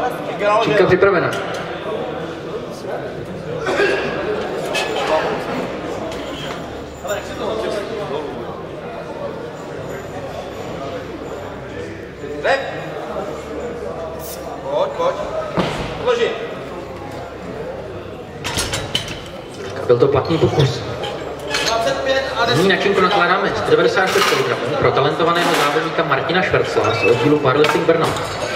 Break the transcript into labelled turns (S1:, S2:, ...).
S1: Činka připravena.
S2: Pojď. Vloži.
S1: Byl to platný pokus.
S2: 25 a 10.
S1: Nyní na Činku nakládáme 96 kg pro talentovaného závodníka Martina Švercla z oddílu Powerlifting Brno.